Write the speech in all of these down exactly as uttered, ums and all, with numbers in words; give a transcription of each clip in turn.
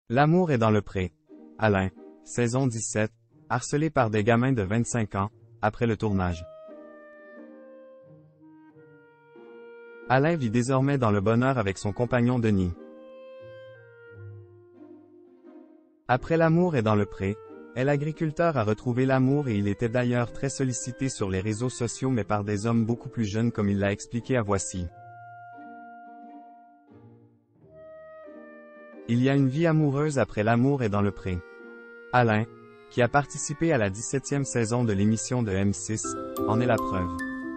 L'amour est dans le pré. Alain, saison dix-sept, harcelé par des gamins de vingt-cinq ans, après le tournage. Alain vit désormais dans le bonheur avec son compagnon Denis. Après l'amour est dans le pré, l'agriculteur a retrouvé l'amour et il était d'ailleurs très sollicité sur les réseaux sociaux mais par des hommes beaucoup plus jeunes comme il l'a expliqué à Voici. Il y a une vie amoureuse après l'amour est dans le pré. Alain, qui a participé à la dix-septième saison de l'émission de M six, en est la preuve.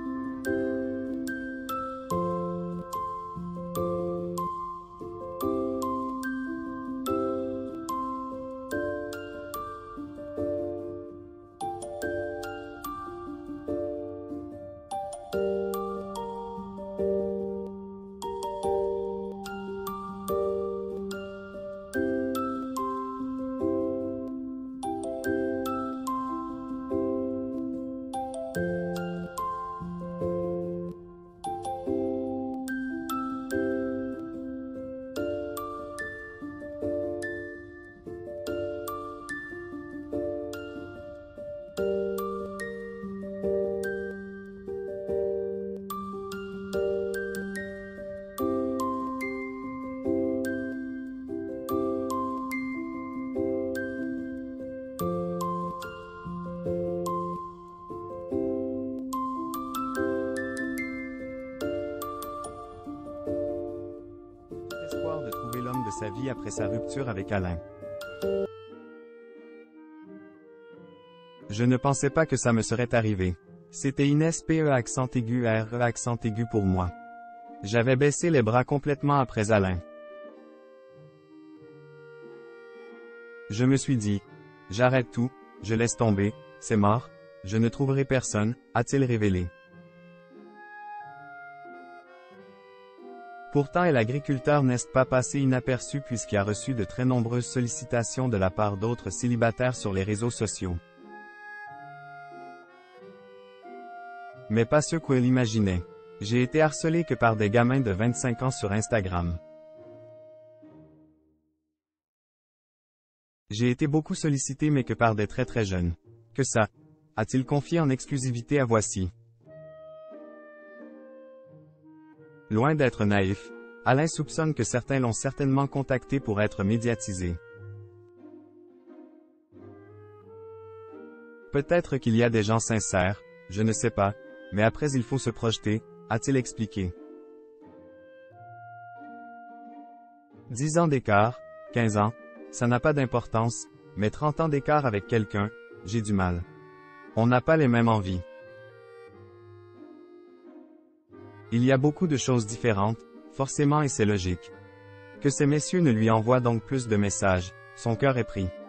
Espoir de trouver l'homme de sa vie après sa rupture avec Alain. Je ne pensais pas que ça me serait arrivé. C'était Inès P E accent aigu R E accent aigu pour moi. J'avais baissé les bras complètement après Alain. Je me suis dit, j'arrête tout, je laisse tomber, c'est mort, je ne trouverai personne, a-t-il révélé. Pourtant l'agriculteur n'est pas passé inaperçu puisqu'il a reçu de très nombreuses sollicitations de la part d'autres célibataires sur les réseaux sociaux. Mais pas ceux qu'il imaginait. J'ai été harcelé que par des gamins de vingt-cinq ans sur Instagram. J'ai été beaucoup sollicité mais que par des très très jeunes. Que ça, a-t-il confié en exclusivité à Voici. Loin d'être naïf, Alain soupçonne que certains l'ont certainement contacté pour être médiatisé. Peut-être qu'il y a des gens sincères, je ne sais pas, mais après il faut se projeter, a-t-il expliqué. dix ans d'écart, quinze ans, ça n'a pas d'importance, mais trente ans d'écart avec quelqu'un, j'ai du mal. On n'a pas les mêmes envies. Il y a beaucoup de choses différentes, forcément et c'est logique. Que ces messieurs ne lui envoient donc plus de messages, son cœur est pris.